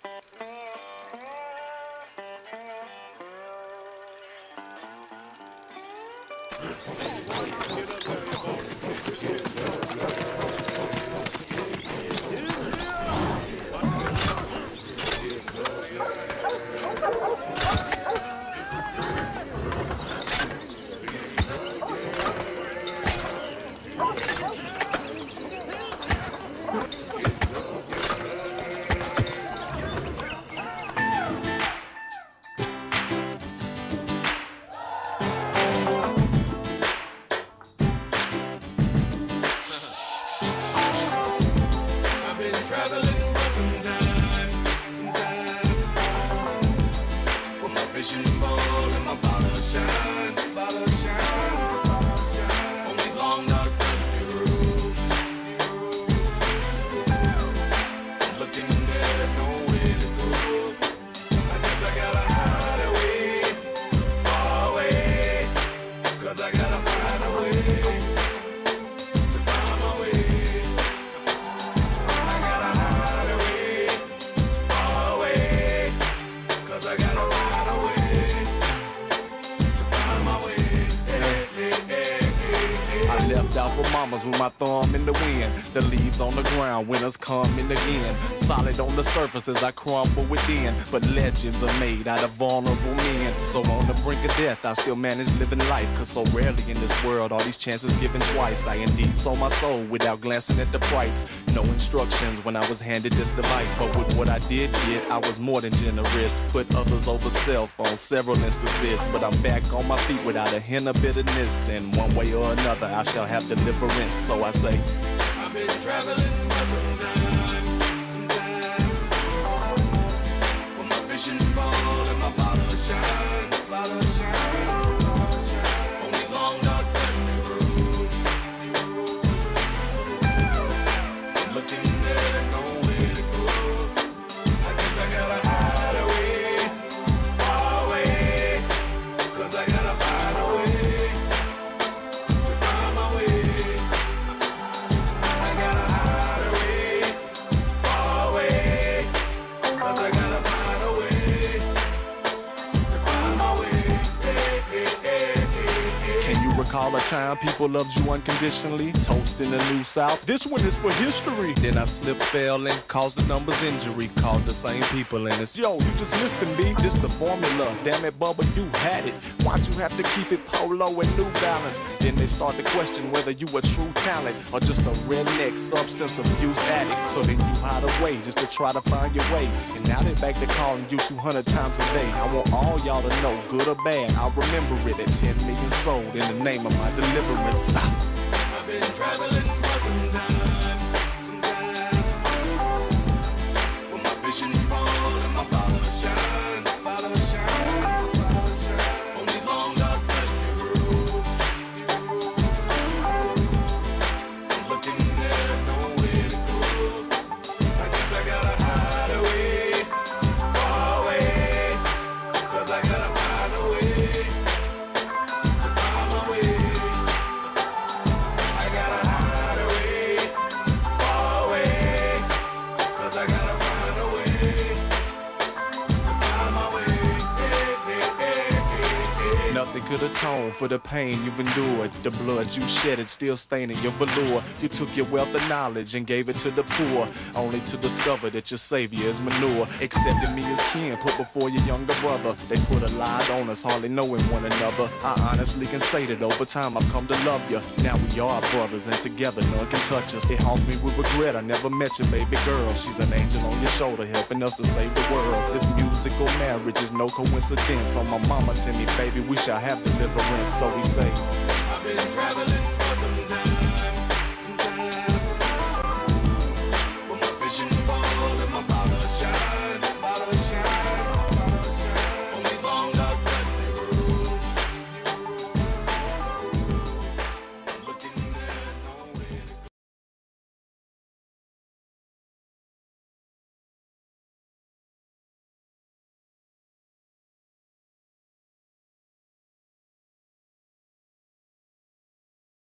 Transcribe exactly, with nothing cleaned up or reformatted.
With my thumb in the wind, the leaves on the ground, winners coming again. Solid on the surface as I crumble within, but legends are made out of vulnerable men. So on the brink of death, I still manage living life, cause so rarely in this world are these chances given twice. I indeed sold my soul without glancing at the price. No instructions when I was handed this device, but with what I did get, I was more than generous. Put others over self on several instances, but I'm back on my feet without a hint of bitterness. And one way or another, I shall have deliverance. So I say, I've been traveling for some time, some time. When my vision ball and my bottle shine, bottle shine, bottle shine. Only long dark dusty roads, I'm looking there, nowhere to go. I guess I gotta hide away, far away, cause I gotta find a way to find my way. Recall a time people loved you unconditionally, toast in the New South. This one is for history. Then I slipped, fell, and caused the numbers injury. Called the same people and it's, yo, you just missed him, B. This the formula. Damn it, Bubba, you had it. Why'd you have to keep it polo and New Balance? Then they start to question whether you a true talent or just a redneck substance abuse addict. So then you hide away just to try to find your way. And now they back to calling you two hundred times a day. I want all y'all to know, good or bad, I'll remember it at ten million sold in the name of my deliverance. I've been traveling for some time, some time. When my vision ball and my bottle shine, bottle shine, bottle shine. Only long dark dusty roads, I'm looking there, nowhere to go. I guess I gotta hide away, far away, cause I gotta find a way to find my way. I gotta hide away, far away, cause I gotta find a way to find my way. Hey, hey, hey, hey, hey. Nothing could atone for the pain you've endured. The blood you shedded still staining your velour. You took your wealth of knowledge and gave it to the poor, only to discover that your savior is manure. Accepted me as kin, put before your younger brother. They put a lie on us, hardly knowing one another. I honestly can say that over time I've come to love you. Now we are brothers and together none can touch us. It haunts me with regret I never met your baby girl. She's an angel on your shoulder helping us to save the world. This musical marriage is no coincidence. On my mama tell me, baby, we shall have deliverance. So we say, I've been traveling